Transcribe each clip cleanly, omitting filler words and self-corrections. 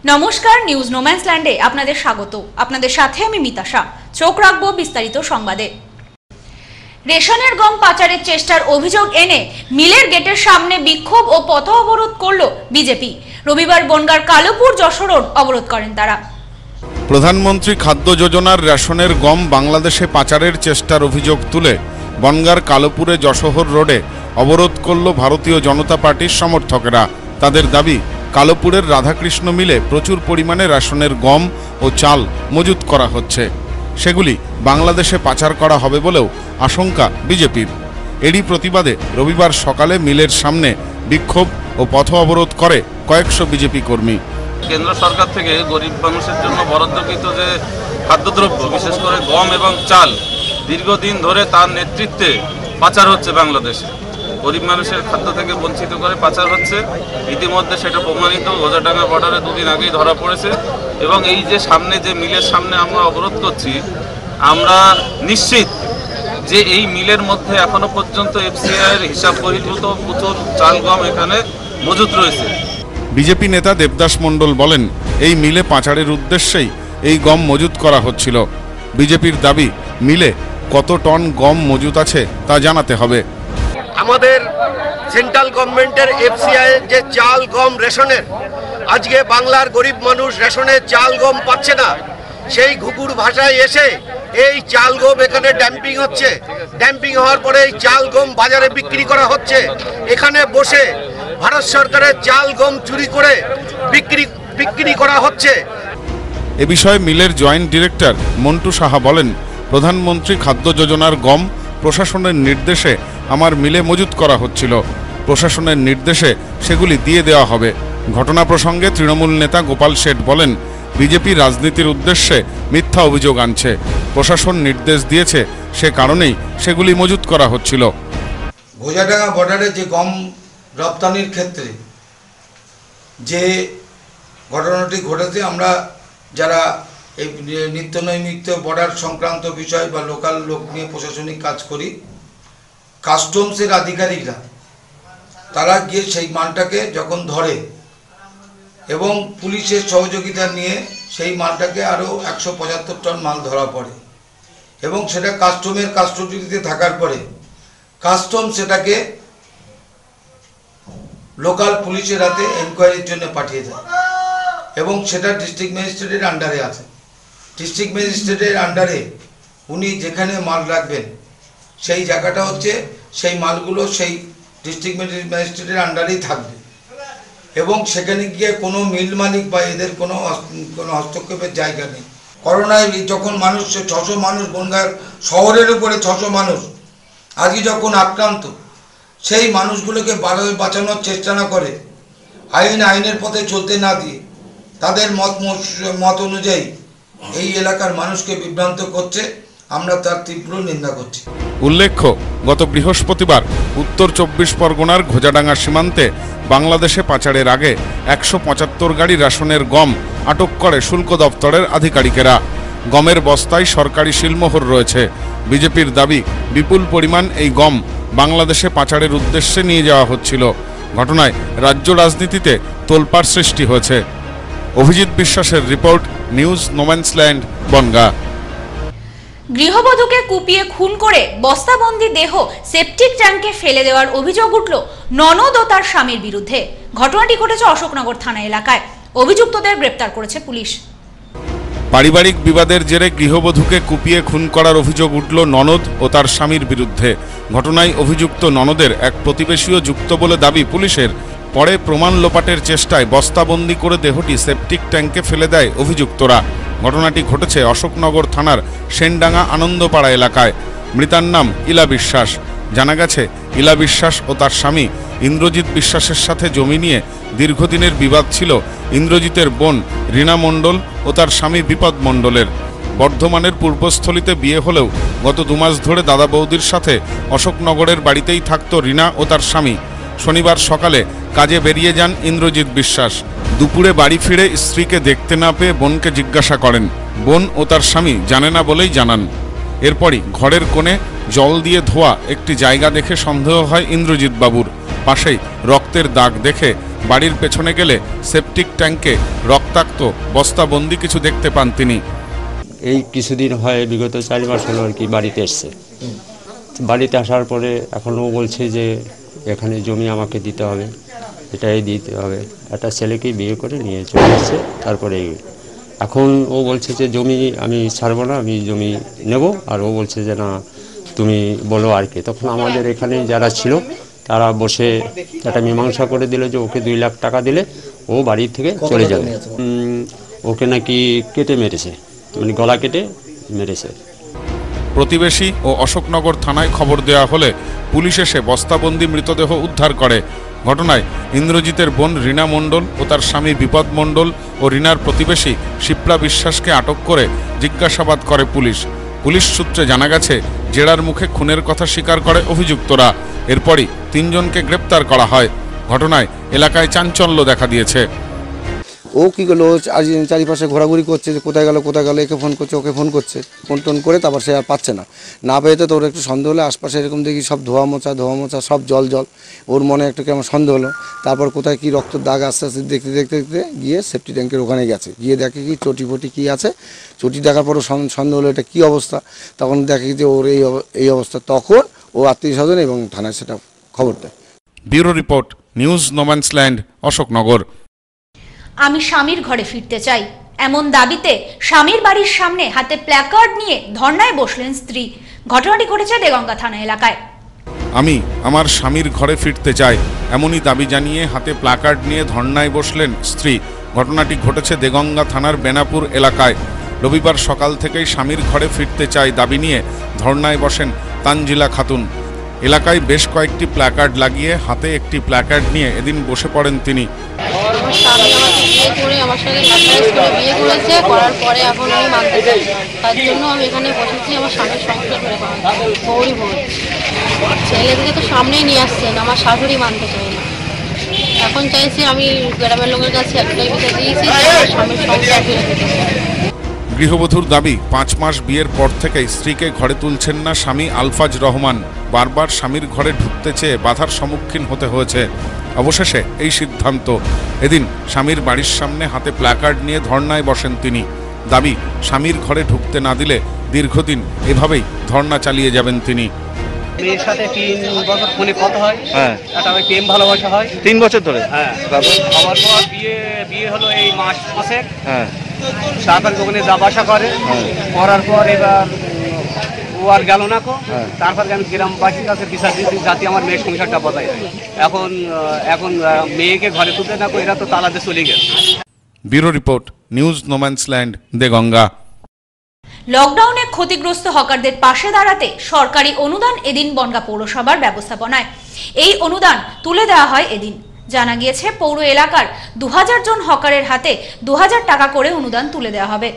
নমস্কার, নিউজ নোম্যান্সল্যান্ডে আপনাদের স্বাগত। আপনাদের সাথে আমি মিতাশা। চোখ রাখবো বিস্তারিত সংবাদে। রেশনের গম পাচারের চেষ্টার অভিযোগ এনে মিলের গেটের সামনে বিক্ষোভ ও পথ অবরোধ করল বিজেপি। রবিবার বনগাঁর কালোপুর যশোর রোড অবরোধ করেন তারা। প্রধানমন্ত্রী খাদ্য যোজনার রেশনের গম বাংলাদেশে পাচারের চেষ্টার অভিযোগ তুলে বনগাঁর কালোপুরে যশোর রোডে অবরোধ করল ভারতীয় জনতা পার্টির সমর্থকেরা। তাদের দাবি, কালোপুরের রাধাকৃষ্ণ মিলে প্রচুর পরিমাণে রেশনের গম ও চাল মজুত করা হচ্ছে, সেগুলি বাংলাদেশে পাচার করা হবে বলেও আশঙ্কা বিজেপির। এরই প্রতিবাদে রবিবার সকালে মিলের সামনে বিক্ষোভ ও পথ অবরোধ করে কয়েকশো বিজেপি কর্মী। কেন্দ্র সরকার থেকে গরিব মানুষের জন্য বরাদ্দকৃত যে খাদ্যদ্রব্য, বিশেষ করে গম এবং চাল, দীর্ঘদিন ধরে তার নেতৃত্বে পাচার হচ্ছে বাংলাদেশে। গরিব মানুষের খাদ্য থেকে বঞ্চিত করে পাচার হচ্ছে। ইতিমধ্যে সেটা প্রমাণিত, গোজাডাঙ্গা বর্ডারে দুদিন আগেই ধরা পড়েছে। এবং এই যে সামনে যে মিলের সামনে আমরা অবরোধ করছি, আমরা নিশ্চিত যে এই মিলের মধ্যে এখনো পর্যন্ত এফসিআইয়ের হিসাব বহির্ভূত প্রচুর চাল গম এখানে মজুত রয়েছে। বিজেপি নেতা দেবদাস মণ্ডল বলেন, এই মিলে পাচারের উদ্দেশ্যেই এই গম মজুত করা হচ্ছিল। বিজেপির দাবি, মিলে কত টন গম মজুত আছে তা জানাতে হবে। আমাদের সেন্ট্রাল গভর্নমেন্টের এফসিআই যে চাল গম রেশনের, আজকে বাংলার গরিব মানুষ রেশনের চাল গম পাচ্ছে না। সেই ঘুঘুর ভাষায় এসে এই চাল গম এখানে ড্যাম্পিং হচ্ছে। ড্যাম্পিং হওয়ার পরে এই চাল গম বাজারে বিক্রি করা হচ্ছে। এখানে বসে ভারত সরকারের চাল গম চুরি করে বিক্রি করা হচ্ছে। এ বিষয়ে মিলের জয়েন্ট ডিরেক্টর মন্টু সাহা বলেন, প্রধানমন্ত্রী খাদ্য যোজনার গম প্রশাসনের নির্দেশে আমার মিলে মজুত করা হচ্ছিল। প্রশাসনের নির্দেশে সেগুলি দিয়ে দেওয়া হবে। ঘটনা প্রসঙ্গে তৃণমূল নেতা গোপাল শেঠ বলেন, বিজেপি রাজনীতির উদ্দেশ্যে মিথ্যা অভিযোগ আনছে। প্রশাসন নির্দেশ দিয়েছে, সে কারণেই সেগুলি মজুত করা হচ্ছিল। গোজাডাঙ্গা বর্ডারে যে গম রপ্তানির ক্ষেত্রে যে ঘটনাটি ঘটেছে, আমরা যারা এই নিত্য নৈমিত্য বর্ডার সংক্রান্ত বিষয় বা লোকাল লোক নিয়ে প্রশাসনিক কাজ করি, কাস্টমসের আধিকারিকরা তারা গিয়ে সেই মালটাকে যখন ধরে এবং পুলিশের সহযোগিতা নিয়ে সেই মালটাকে আরও 175 টন মাল ধরা পড়ে এবং সেটা কাস্টমের কাস্টডিতে থাকার পরে কাস্টম সেটাকে লোকাল পুলিশের হাতে এনকোয়ারির জন্য পাঠিয়ে দেয় এবং সেটা ডিস্ট্রিক্ট ম্যাজিস্ট্রেটের আন্ডারে আছে। ডিস্ট্রিক্ট ম্যাজিস্ট্রেটের আন্ডারে উনি যেখানে মাল রাখবেন সেই জায়গাটা হচ্ছে, সেই মালগুলো সেই ডিস্ট্রিক্ট ম্যাজিস্ট্রেটের আন্ডারেই থাকবে এবং সেখানে গিয়ে কোনো মিল মালিক বা এদের কোনো হস্তক্ষেপের জায়গা নেই। করোনায় যখন মানুষ 600 মানুষ, বনগাঁর শহরের উপরে 600 মানুষ আজকে যখন আক্রান্ত, সেই মানুষগুলোকে বাঁচানোর চেষ্টা না করে, আইনের পথে চলতে না দিয়ে তাদের মত অনুযায়ী এই এলাকার মানুষকে বিভ্রান্ত করছে, আমরা তার তীব্র নিন্দা করছি। উল্লেখ্য, গত বৃহস্পতিবার উত্তর 24 পরগনার ঘোজাডাঙ্গা সীমান্তে বাংলাদেশে পাচারের আগে 175 গাড়ি রেশনের গম আটক করে শুল্ক দপ্তরের আধিকারিকেরা। গমের বস্তায় সরকারি সিলমোহর রয়েছে। বিজেপির দাবি, বিপুল পরিমাণ এই গম বাংলাদেশে পাচারের উদ্দেশ্যে নিয়ে যাওয়া হচ্ছিল। ঘটনায় রাজ্য রাজনীতিতে তোলপাড় সৃষ্টি হয়েছে। অভিজিৎ বিশ্বাসের রিপোর্ট, নিউজ নোম্যান্সল্যান্ড, বনগাঁ। গৃহবধূকে কুপিয়ে খুন করে বস্তাবন্দি দেহ সেপটিক ট্যাঙ্কে ফেলে দেওয়ার অভিযোগ উঠল ননদ ও তার স্বামীর বিরুদ্ধে। ঘটনাটি ঘটেছে অশোকনগর থানা এলাকায়। অভিযুক্তদের গ্রেপ্তার করেছে পুলিশ। পারিবারিক বিবাদের জেরে গৃহবধূকে কুপিয়ে খুন করার অভিযোগ উঠল ননদ ও তার স্বামীর বিরুদ্ধে। ঘটনায় অভিযুক্ত ননদের এক প্রতিবেশীও যুক্ত বলে দাবি পুলিশের। পরে প্রমাণ লোপাটের চেষ্টায় বস্তাবন্দি করে দেহটি সেপটিক ট্যাঙ্কে ফেলে দেয় অভিযুক্তরা। ঘটনাটি ঘটেছে অশোকনগর থানার সেনডাঙ্গা আনন্দপাড়া এলাকায়। মৃতার নাম ইলা বিশ্বাস। জানা গেছে, ইলা বিশ্বাস ও তার স্বামী ইন্দ্রজিৎ বিশ্বাসের সাথে জমি নিয়ে দীর্ঘদিনের বিবাদ ছিল ইন্দ্রজিতের বোন রীনা মণ্ডল ও তার স্বামী বিপদ মণ্ডলের। বর্ধমানের পূর্বস্থলীতে বিয়ে হলেও গত 2 মাস ধরে দাদা বৌদির সাথে অশোকনগরের বাড়িতেই থাকত রীনা ও তার স্বামী। শনিবার সকালে কাজে বেরিয়ে যান ইন্দ্রজিৎ বিশ্বাস। দুপুরে বাড়ি ফিরে স্ত্রীকে দেখতে না পেয়ে বোনকে জিজ্ঞাসা করেন। বোন ও তার স্বামী জানে না বলেই জানান। এরপরই ঘরের কোণে জল দিয়ে ধোয়া একটি জায়গা দেখে সন্দেহ হয় ইন্দ্রজিৎ বাবুর। পাশেই রক্তের দাগ দেখে বাড়ির পেছনে গেলে সেপটিক ট্যাঙ্কে রক্তাক্ত বস্তাবন্দি কিছু দেখতে পান তিনি। এই কিছুদিন হয়, বিগত 4 মাস হলো আর কি বাড়িতে এসছে। বাড়িতে আসার পরে এখনও বলছে যে এখানে জমি আমাকে দিতে হবে, এটাই দিতে হবে। একটা ছেলেকে বিয়ে করে নিয়ে চলে এসছে। তারপরে এখন ও বলছে যে জমি আমি ছাড়বো না, আমি জমি নেব। আর ও বলছে যে না তুমি বলো আর কি। তখন আমাদের এখানে যারা ছিল তারা বসে একটা মীমাংসা করে দিল যে ওকে 2 লাখ টাকা দিলে ও বাড়ি থেকে চলে যাবে। ওকে নাকি কেটে মেরেছে, মানে গলা কেটে মেরেছে। প্রতিবেশী ও অশোকনগর থানায় খবর দেওয়া হলে পুলিশ এসে বস্তাবন্দি মৃতদেহ উদ্ধার করে। ঘটনায় ইন্দ্রজিতের বোন রীনা মণ্ডল ও তার স্বামী বিপদ মণ্ডল ও রীনার প্রতিবেশী শিপ্রা বিশ্বাসকে আটক করে জিজ্ঞাসাবাদ করে পুলিশ। পুলিশ সূত্রে জানা গেছে জেরার মুখে খুনের কথা স্বীকার করে অভিযুক্তরা। এরপরই 3 জনকে গ্রেপ্তার করা হয়। ঘটনায় এলাকায় চাঞ্চল্য দেখা দিয়েছে। ও কী করলো, আজ চারিপাশে ঘোরাঘুরি করছে, যে কোথায় গেল, একে ফোন করছে, ওকে ফোন করছে, ফোন টোন করে তারপর সে আর পাচ্ছে না পেয়েতে তোর একটু সন্দেহ হলে আশপাশে এরকম দেখি সব ধোয়া মোছা সব জল ওর মনে একটু কেমন সন্দেহ হলো। তারপর কোথায় কি রক্তের দাগ আস্তে আস্তে দেখতে গিয়ে সেফটি ট্যাঙ্কের ওখানে গেছে, গিয়ে দেখে কি চটি কী আছে। চটি দেখার পরও সন্দেহ হলো এটা কী অবস্থা। তখন দেখে যে ওর এই অবস্থা। তখন ও আত্মীয়স্বজন এবং থানায় সেটা খবর দেয়। Bureau report, news no man's land, Ashoknagar. আমি স্বামীর ঘরে ফিরতে চাই, এমন দাবিতে স্বামীর বাড়ির সামনে হাতে প্ল্যাকার্ড নিয়ে ধর্নায় বসলেন স্ত্রী। ঘটনাটি ঘটেছে দেগঙ্গা থানা এলাকায়। আমি আমার স্বামীর ঘরে ফিরতে চাই, এমনই দাবি জানিয়ে হাতে প্ল্যাকার্ড নিয়ে ধর্নায় বসলেন স্ত্রী। ঘটনাটি ঘটেছে দেগঙ্গা থানার বেনাপুর এলাকায়। রবিবার সকাল থেকেই স্বামীর ঘরে ফিরতে চাই দাবি নিয়ে ধর্নায় বসেন তানজিলা খাতুন। এলাকায় বেশ কয়েকটি প্ল্যাকার্ড লাগিয়ে হাতে একটি প্ল্যাকার্ড নিয়ে এদিন বসে পড়েন তিনি। আমার স্বামী আমাকে বিয়ে করে আমার সঙ্গে সারপ্রাইজ করে বিয়ে করেছে, করার পরে এখন আমি মানতে চাই। তার জন্য আমি এখানে বসেছি আমার স্বামীর সংসার করে বউরি বউ। ছেলেদিকে তো সামনেই নিয়ে আসছেন, আমার শাশুড়ি মানতে চাই না। এখন চাইছি আমি গ্রামের লোকের কাছে একটাই বিষয় দিয়েছি যে আমার স্বামীর সংসার ফিরে পেতে চাই। গৃহবধূর দাবি 5 মাস বিয়ের পর থেকেই স্ত্রীকে ঘরে তুলছেন না স্বামী আলফাজ রহমান। বারবার স্বামীর ঘরে ঢুকতে চেয়ে বাধার সম্মুখীন হতে হয়েছে। অবশেষে এই সিদ্ধান্ত। এদিন স্বামীর বাড়ির সামনে হাতে প্ল্যাকার্ড নিয়ে ধর্নায় বসেন তিনি। দাবি স্বামীর ঘরে ঢুকতে না দিলে দীর্ঘদিন এভাবেই ধর্না চালিয়ে যাবেন তিনি। মেয়ের সাথে 3 বছর ফোনে কথা হয়, একটা প্রেম ভালোবাসা হয় 3 বছর ধরে। আমার পর বিয়ে হলো এই মাসের। তারপর ওখানে যাবাসা করে, করার পর এবার ও আর গেল না কো। তারপর আমি গ্রামবাসীর কাছে বিচার দিচ্ছি যাতে আমার মেয়ের সংসারটা বজায় হয়। এখন মেয়েকে ঘরে তুলতে না কো, এরা তো তালাতে চলে গেছে। Bureau report, news no man's land, Deganga. লকডাউনে ক্ষতিগ্রস্ত হকারদের পাশে দাঁড়াতে সরকারি অনুদান এদিন বনগাঁ পৌরসভার ব্যবস্থাপনায়। এই অনুদান তুলে দেওয়া হয় এদিন। জানা গিয়েছে পৌর এলাকার 2000 জন হকারের হাতে 2000 টাকা করে অনুদান তুলে দেওয়া হবে।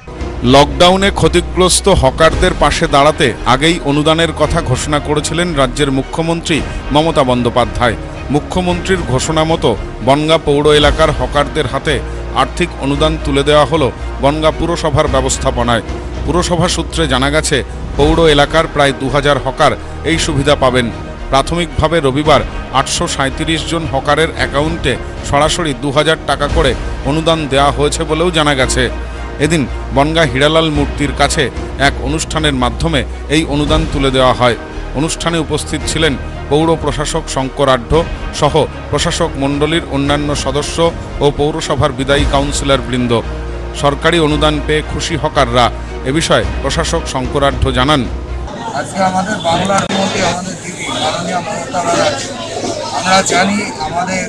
লকডাউনে ক্ষতিগ্রস্ত হকারদের পাশে দাঁড়াতে আগেই অনুদানের কথা ঘোষণা করেছিলেন রাজ্যের মুখ্যমন্ত্রী মমতা বন্দ্যোপাধ্যায়। মুখ্যমন্ত্রীর ঘোষণা মতো বনগাঁ পৌর এলাকার হকারদের হাতে আর্থিক অনুদান তুলে দেওয়া হলো বনগাঁ পুরসভার ব্যবস্থাপনায়। পুরসভা সূত্রে জানা গেছে পৌর এলাকার প্রায় 2000 হকার এই সুবিধা পাবেন। প্রাথমিকভাবে রবিবার 837 জন হকারের অ্যাকাউন্টে সরাসরি 2000 টাকা করে অনুদান দেওয়া হয়েছে বলেও জানা গেছে। এদিন বনগাঁ হীরালাল মূর্তির কাছে এক অনুষ্ঠানের মাধ্যমে এই অনুদান তুলে দেওয়া হয়। অনুষ্ঠানে উপস্থিত ছিলেন পৌর প্রশাসক শঙ্কর আঢ্য সহ প্রশাসক মণ্ডলীর অন্যান্য সদস্য ও পৌরসভার বিদায়ী কাউন্সিলর বৃন্দ। সরকারি অনুদান পেয়ে খুশি হকাররা। এ বিষয়ে প্রশাসক শঙ্কর আঢ্য জানান, আজকে আমাদের বাংলার মধ্যে আমাদের দিদি মাননীয় মমতা ব্যানার্জি, আমরা জানি আমাদের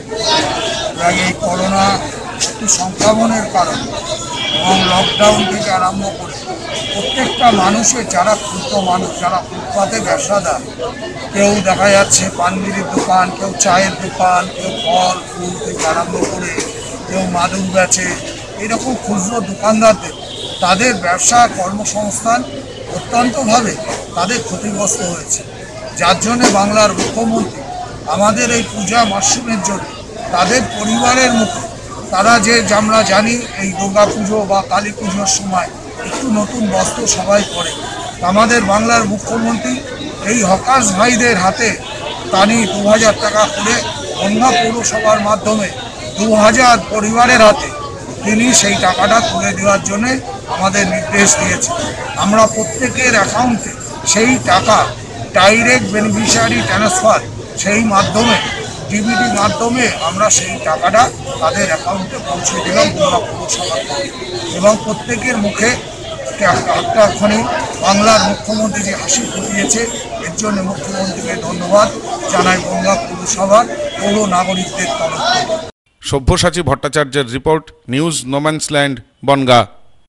এই করোনা একটু সংক্রমণের কারণে এবং লকডাউন থেকে আরম্ভ করে প্রত্যেকটা মানুষের যারা ক্ষুদ্র মানুষ, যারা ফুটপাতে ব্যবসাদার, কেউ দেখা যাচ্ছে পানবিড়ির দোকান, কেউ চায়ের দোকান, কেউ ফল ফুল থেকে আরম্ভ করে কেউ মাদুর বেচে, এরকম খুচরো দোকানদারদের তাদের ব্যবসা কর্মসংস্থান অত্যন্তভাবে তাদের ক্ষতিগ্রস্ত হয়েছে। যার জন্যে বাংলার মুখ্যমন্ত্রী আমাদের এই পূজা মরশুমের জন্য তাদের পরিবারের মুখে তারা যে আমরা জানি এই দুর্গা পুজো বা কালী পুজোর সময় একটু নতুন বস্ত্র সবাই পরে, আমাদের বাংলার মুখ্যমন্ত্রী এই হকার্স ভাইদের হাতে টানি 2000 টাকা করে বনগাঁ পৌরসভার মাধ্যমে 2000 পরিবারের হাতে তিনি সেই টাকাটা তুলে দেওয়ার জন্য আমাদের নির্দেশ দিয়েছে। আমরা প্রত্যেকের অ্যাকাউন্টে সেই টাকা ডাইরেক্ট বেনিফিশিয়ারি ট্রান্সফার সেই মাধ্যমে ডিবিটি মাধ্যমে আমরা সেই টাকাটা তাদের অ্যাকাউন্টে পৌঁছে দিলাম বনগাঁ পৌরসভার এবং প্রত্যেকের মুখে একটাখানি বাংলার মুখ্যমন্ত্রী যে হাসি ফুটিয়েছে এর জন্য মুখ্যমন্ত্রীকে ধন্যবাদ জানাই বনগাঁ পৌরসভার পৌর নাগরিকদের তরফ থেকে। সব্যসাচী ভট্টাচার্যের রিপোর্ট, নিউজ নোম্যান্সল্যান্ড, বনগাঁ।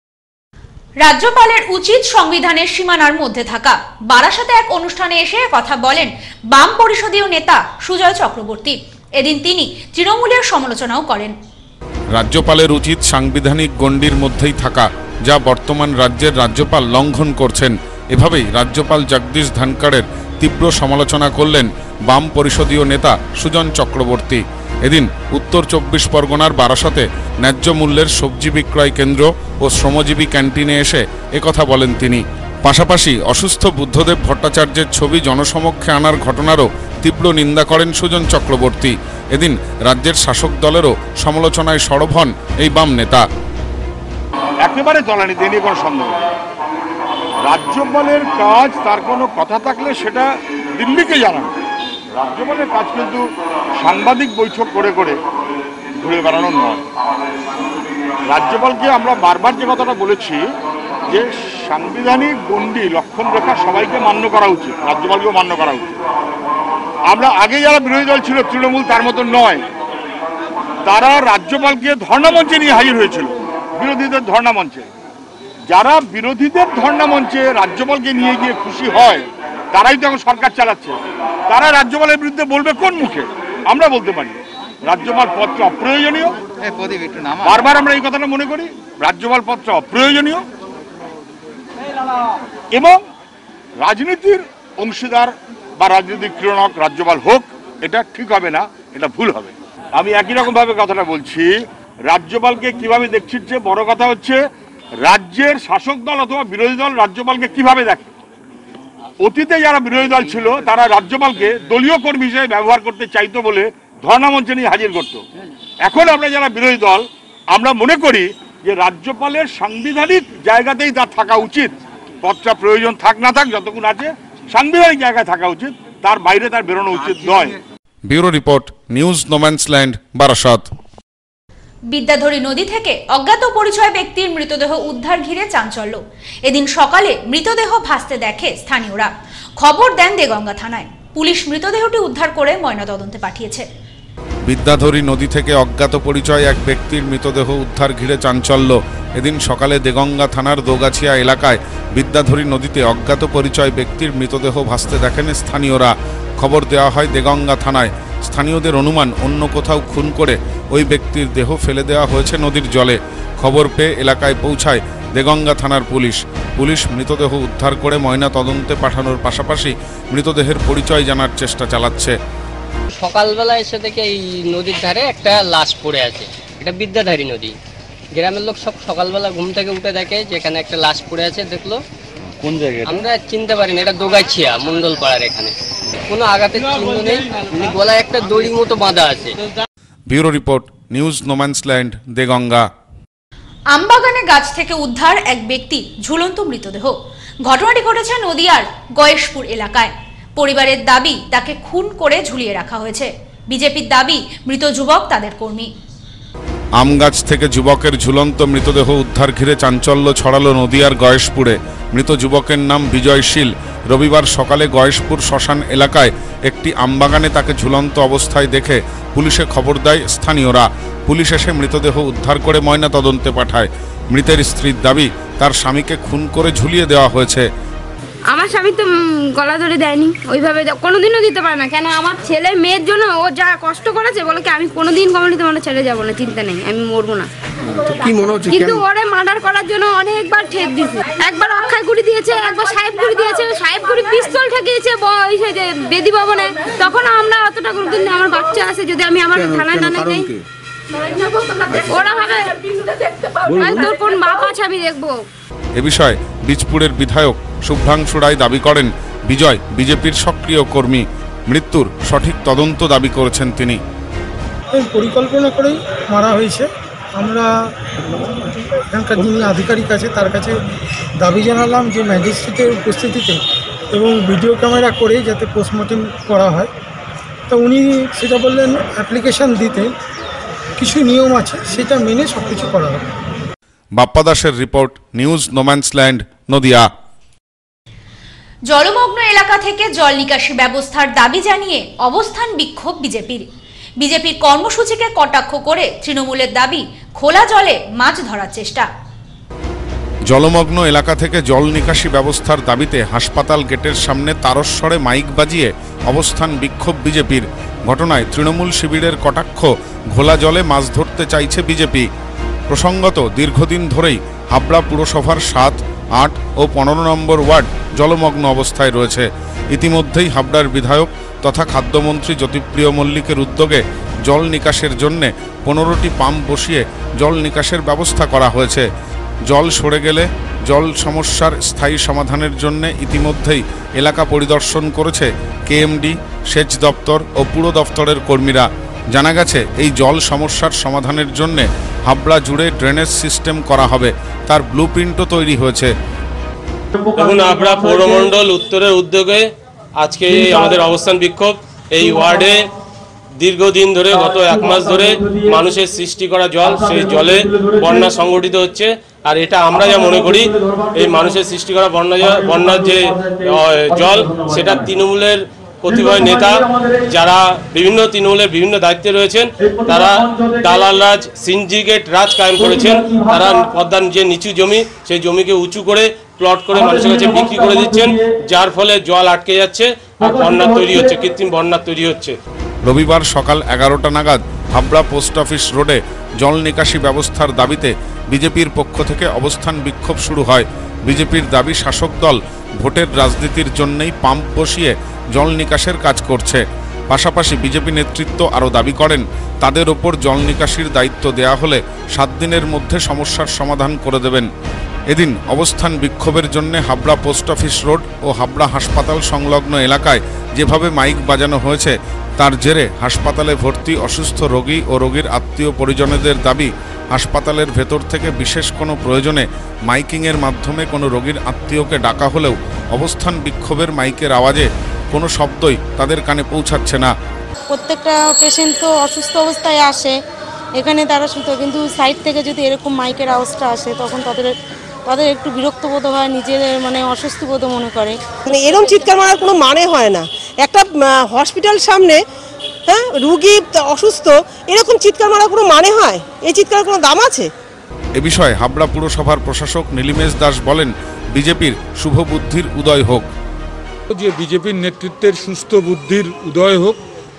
রাজ্যপালের উচিত সংবিধানের সীমানার মধ্যে থাকা। বারাসাতে এক অনুষ্ঠানে এসে কথা বলেন বাম পরিষদীয় নেতা সুজয় চক্রবর্তী। এদিন তিনি তৃণমূলের সমালোচনাও করেন। রাজ্যপালের উচিত সাংবিধানিক গণ্ডির মধ্যেই থাকা, যা বর্তমান রাজ্যের রাজ্যপাল লঙ্ঘন করছেন। এভাবেই রাজ্যপাল জগদীশ ধনখড়ের তীব্র সমালোচনা করলেন বাম পরিষদীয় নেতা সুজন চক্রবর্তী। এদিন উত্তর 24 পরগনার বারাসাতে ন্যায্য মূল্যের সবজি বিক্রয় কেন্দ্র ও শ্রমজীবী ক্যান্টিনে এসে একথা বলেন তিনি। পাশাপাশি অসুস্থ বুদ্ধদেব ভট্টাচার্যের ছবি জনসমক্ষে আনার ঘটনারও তীব্র নিন্দা করেন সুজন চক্রবর্তী। এদিন রাজ্যের শাসক দলেরও সমালোচনায় সরব হন এই বাম নেতা। একেবারে জ্বলানি দিয়ে নিয়ে কোনো সন্দেহ নেই। রাজ্যপালের কাজ, তার কোনো কথা থাকলে সেটা দিল্লিকে জানানো। রাজ্যপালের কাজ কিন্তু সাংবাদিক বৈঠক করে করে ঘুরে বেড়ানো নয়। রাজ্যপালকে আমরা বারবার যে কথাটা বলেছি যে সাংবিধানিক গণ্ডি লক্ষণ রেখা সবাইকে মান্য করা উচিত, রাজ্যপালকেও মান্য করা উচিত। আমরা আগে যারা বিরোধী দল ছিল তৃণমূল তার মতো নয়, তারা রাজ্যপালকে ধর্ণামঞ্চে নিয়ে হাজির হয়েছিল, বিরোধীদের ধর্ণামঞ্চে। যারা বিরোধীদের ধর্ণামঞ্চে রাজ্যপালকে নিয়ে গিয়ে খুশি হয় তারাই তো এখন সরকার চালাচ্ছে। তারা রাজ্যপালের বিরুদ্ধে বলবে কোন মুখে? আমরা বলতে পারি রাজ্যপাল পদটা অপ্রয়োজনীয়। বারবার আমরা এই কথাটা মনে করি, রাজ্যপাল পদটা অপ্রয়োজনীয় এবং রাজনীতির অংশীদার বা রাজনৈতিক ক্রীড়নক রাজ্যপাল হোক, এটা ঠিক হবে না, এটা ভুল হবে। আমি একই রকম ভাবে কথাটা বলছি, রাজ্যপালকে কিভাবে দেখছিস, বড় কথা হচ্ছে রাজ্যের শাসক দল অথবা বিরোধী দল রাজ্যপালকে কিভাবে দেখে। অতীতে যারা বিরোধী দল ছিল তারা রাজ্যপালকে দলীয় কর্মী হিসেবে ব্যবহার করতে চাইতো বলে ধর্ণামঞ্চে নিয়ে হাজির করত। এখন আমরা যারা বিরোধী দল আমরা মনে করি যে রাজ্যপালের সাংবিধানিক জায়গাতেই তার থাকা উচিত। পদটা প্রয়োজন থাক না থাক, যতক্ষণ আছে সাংবিধানিক জায়গায় থাকা উচিত, তার বাইরে তার বেরোনো উচিত নয়। Bureau report, news no man's land, Barasat. Bidyadhari নদী থেকে অজ্ঞাত পরিচয় ব্যক্তির মৃতদেহ উদ্ধার ঘিরে চাঞ্চল্য। এদিন সকালে মৃতদেহ ভাসতে দেখে স্থানীয়রা। খবর দেন দেগঙ্গা থানায়। পুলিশ মৃতদেহটি উদ্ধার করে ময়নাতদন্তে পাঠিয়েছে। বিদ্যাধরী নদী থেকে অজ্ঞাত পরিচয় এক ব্যক্তির মৃতদেহ উদ্ধার ঘিরে চাঞ্চল্য। এদিন সকালে দেগঙ্গা থানার দোগাছিয়া এলাকায় বিদ্যাধরী নদীতে অজ্ঞাত পরিচয় ব্যক্তির মৃতদেহ ভাসতে দেখেন স্থানীয়রা। খবর দেওয়া হয় দেগঙ্গা থানায়। স্থানীয়দের অনুমান অন্য কোথাও খুন করে ওই ব্যক্তির দেহ ফেলে দেওয়া হয়েছে নদীর জলে। খবর পেয়ে এলাকায় পৌঁছায় দেগঙ্গা থানার পুলিশ। পুলিশ মৃতদেহ উদ্ধার করে ময়না তদন্তে পাঠানোর পাশাপাশি মৃতদেহের পরিচয় জানার চেষ্টা চালাচ্ছে। সকালবেলা এসে দেখে এই নদীর ধারে একটা লাশ পড়ে আছে। এটা বিদ্যাধরী নদী। গ্রামের লোক সব সকালবেলা ঘুম থেকে উঠে দেখে যে এখানে একটা লাশ পড়ে আছে। দেখলো কোন জায়গায় আমরা চিনতে পারিনি, এটা দোগাছিয়া মন্ডল পাড়ার এখানে। কোনো আঘাতের চিহ্ন নেই, গলায় একটা দড়ির মতো বাঁধা আছে। Bureau report, news no man's land, Deganga. আমবাগানে গাছ থেকে উদ্ধার এক ব্যক্তি ঝুলন্ত মৃতদেহ। ঘটনাটি ঘটেছে নদিয়ার গয়েশপুর এলাকায়। পরিবারের দাবি তাকে খুন করে ঝুলিয়ে রাখা হয়েছে। বিজেপির দাবি মৃত যুবক তাদের কর্মী। আম গাছ থেকে যুবকের ঝুলন্ত মৃতদেহ উদ্ধার ঘিরে চাঞ্চল্য ছড়ালো নদিয়ার গয়েশপুরে। মৃত যুবকের নাম বিজয় শীল। রবিবার সকালে গয়েশপুর শ্মশান এলাকায় একটি আমবাগানে তাকে ঝুলন্ত অবস্থায় দেখে পুলিশে খবর দেয় স্থানীয়রা। পুলিশ এসে মৃতদেহ উদ্ধার করে ময়নাতদন্তে পাঠায়। মৃতের স্ত্রীর দাবি তার স্বামীকে খুন করে ঝুলিয়ে দেওয়া হয়েছে। আমার স্বামী তো গলা ধরে দেয়নি, ওইভাবে কোনোদিনও দিতে পারে না। কেন আমার ছেলে মেয়ের জন্য ও যা কষ্ট করেছে, বলে কি আমি কোনোদিন কখনই তোমার ছেড়ে যাবো না, চিন্তা নেই, আমি মরবো না। কি মনে হচ্ছে? কিন্তু ওরে মার্ডার করার জন্য অনেকবার ঠেক দিয়েছে। একবার অক্ষয় গুড়ি দিয়েছে, একবার সাহেবগুড়ি দিয়েছে। সাহেবগুড়ি পিস্তল ঠেকিয়েছে বেদি ভবনে। তখন আমরা অতটা গুরুত্ব নেই, আমার বাচ্চা আছে, যদি আমি আমার থানায় না নেই ওরা ভাবে তোর কোন বাপ আছে আমি দেখবো। এ বিষয়ে বীজপুরের বিধায়ক শুভ্রাংশু রায় দাবি করেন বিজয় বিজেপির সক্রিয় কর্মী। মৃত্যুর সঠিক তদন্ত দাবি করেছেন তিনি। পরিকল্পনা করেই মারা হয়েছে। আমরা এখানকার যিনি আধিকারিক আছে তার কাছে দাবি জানালাম যে ম্যাজিস্ট্রেটের উপস্থিতিতে এবং ভিডিও ক্যামেরা করে যাতে পোস্টমর্টেম করা হয়। তো উনি সেটা বললেন অ্যাপ্লিকেশান দিতে কিছু নিয়ম আছে, সেটা মেনে সব কিছু করা হবে। বাপ্পা দাসের রিপোর্ট, নিউজ নোম্যান্সল্যান্ড, নদিয়া। জলমগ্ন এলাকা থেকে জল নিকাশি ব্যবস্থার দাবি জানিয়ে অবস্থান বিক্ষোভ বিজেপির কর্মসূচিকে কটাক্ষ করে তৃণমূলের দাবি খোলা জলে মাছ ধরার চেষ্টা। জলমগ্ন এলাকা থেকে জল নিকাশি ব্যবস্থার দাবিতে হাসপাতাল গেটের সামনে তারস্বরে মাইক বাজিয়ে অবস্থান বিক্ষোভ বিজেপির। ঘটনায় তৃণমূল শিবিরের কটাক্ষ, ঘোলা জলে মাছ ধরতে চাইছে বিজেপি। প্রসঙ্গত, দীর্ঘদিন ধরেই হাবড়া পুরসভার 7, 8 ও 15 নম্বর ওয়ার্ড জলমগ্ন অবস্থায় রয়েছে। ইতিমধ্যেই হাবড়ার বিধায়ক তথা খাদ্যমন্ত্রী জ্যোতিপ্রিয় মল্লিকের উদ্যোগে জল নিকাশের জন্যে 15টি পাম্প বসিয়ে জল নিকাশের ব্যবস্থা করা হয়েছে। জল সরে গেলে জল সমস্যার স্থায়ী সমাধানের জন্য ইতিমধ্যেই এলাকা পরিদর্শন করেছে কেএমডি, সেচ দপ্তর ও পুর দপ্তরের কর্মীরা। জানা গেছে এই জল সমস্যার সমাধানের জন্য হাবড়া জুড়ে ড্রেনেজ সিস্টেম করা হবে, তার ব্লুপ্রিন্টও তৈরি হয়েছে। দেখুন, হাবড়া পৌরমণ্ডল উত্তরের উদ্যোগে আজকে আমাদের অবস্থান বিক্ষোভ। এই ওয়ার্ডে দীর্ঘদিন ধরে, গত 1 মাস ধরে মানুষের সৃষ্টি করা জল, সেই জলে বন্যা সংগঠিত হচ্ছে। আর এটা আমরা যা মনে করি, এই মানুষের সৃষ্টি করা বন্যার যে জল, সেটা তৃণমূলের কতিপয় নেতা যারা তৃণমূলের বিভিন্ন দায়িত্বে রয়েছেন, তারা দালাল রাজ, সিন্ডিকেট রাজ কায়েম করেছেন। তারা পদ্মার যে নিচু জমি, সেই জমিকে উঁচু করে প্লট করে মানুষের কাছে বিক্রি করে দিচ্ছেন, যার ফলে জল আটকে যাচ্ছে আর বন্যা তৈরি হচ্ছে, কৃত্রিম বন্যা তৈরি হচ্ছে। রবিবার সকাল 11টা নাগাদ হাবড়া পোস্ট অফিস রোডে জল নিকাশি ব্যবস্থার দাবিতে বিজেপির পক্ষ থেকে অবস্থান বিক্ষোভ শুরু হয়। বিজেপির দাবি, শাসক দল ভোটের রাজনীতির জন্যই পাম্প বসিয়ে জল নিকাশের কাজ করছে। পাশাপাশি বিজেপি নেতৃত্ব আরও দাবি করেন, তাদের ওপর জল নিকাশির দায়িত্ব দেয়া হলে 7 দিনের মধ্যে সমস্যার সমাধান করে দেবেন। এদিন অবস্থান বিক্ষোভের জন্য হাবড়া পোস্ট অফিস রোড ও হাবড়া হাসপাতাল সংলগ্ন এলাকায় যেভাবে মাইক বাজানো হয়েছে, তার জেরে হাসপাতালে ভর্তি অসুস্থ রোগী ও রোগীর আত্মীয় পরিজনদের দাবি, হাসপাতালের ভেতর থেকে বিশেষ কোনো প্রয়োজনে মাইকিংয়ের মাধ্যমে কোনো রোগীর আত্মীয়কে ডাকা হলেও অবস্থান বিক্ষোভের মাইকের আওয়াজে কোনো শব্দই তাদের কানে পৌঁছাচ্ছে না। প্রত্যেকটা পেশেন্ট তো অসুস্থ অবস্থায় আসে এখানে, তারা শুধু কিন্তু সাইড থেকে যদি এরকম মাইকের আওয়াজটা আসে, তখন তাদের একটু বিরক্ত বোধ হয়, নিজের অস্বস্তি বোধ মনে করে। এরকম চিৎকার মারার কোনো মানে হয় না। একটা হসপিটাল সামনে, হ্যাঁ, রুগী অসুস্থ, এরকম চিৎকার মারার কোনো মানে হয়? এই চিৎকারের কোনো দাম আছে? এ বিষয়ে হাবড়া পুরসভার প্রশাসক নীলিমেশ দাস বলেন, বিজেপির শুভ বুদ্ধির উদয় হোক। যে বিজেপির নেতৃত্বের সুস্থ বুদ্ধির উদয় হোক।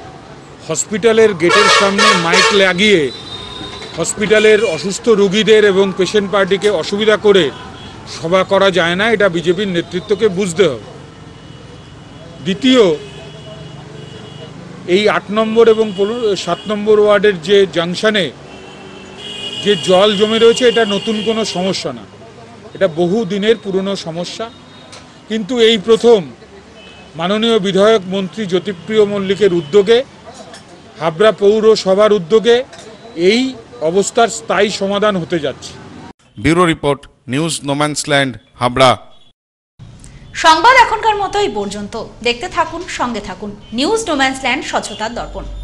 হসপিটালের গেটের সামনে মাইক লাগিয়ে হসপিটালের অসুস্থ রোগীদের এবং পেশেন্ট পার্টিকে অসুবিধা করে সভা করা যায় না, এটা বিজেপির নেতৃত্বকে বুঝতে হবে। দ্বিতীয়, এই 8 নম্বর এবং 7 নম্বর ওয়ার্ডের যে জাংশনে যে জল জমে রয়েছে, এটা নতুন কোনো সমস্যা না, এটা বহু দিনের পুরনো সমস্যা। কিন্তু এই প্রথম মাননীয় বিধায়ক মন্ত্রী জ্যোতিপ্রিয় মল্লিকের উদ্যোগে, হাবড়া পৌরসভার উদ্যোগে এই অবস্থার স্থায়ী সমাধান হতে যাচ্ছে। Bureau report, news no man's land, Habra. সংবাদ এখনকার মতো এই পর্যন্ত। দেখতে থাকুন, সঙ্গে থাকুন নিউজ নোম্যান্সল্যান্ড, স্বচ্ছতার দর্পণ।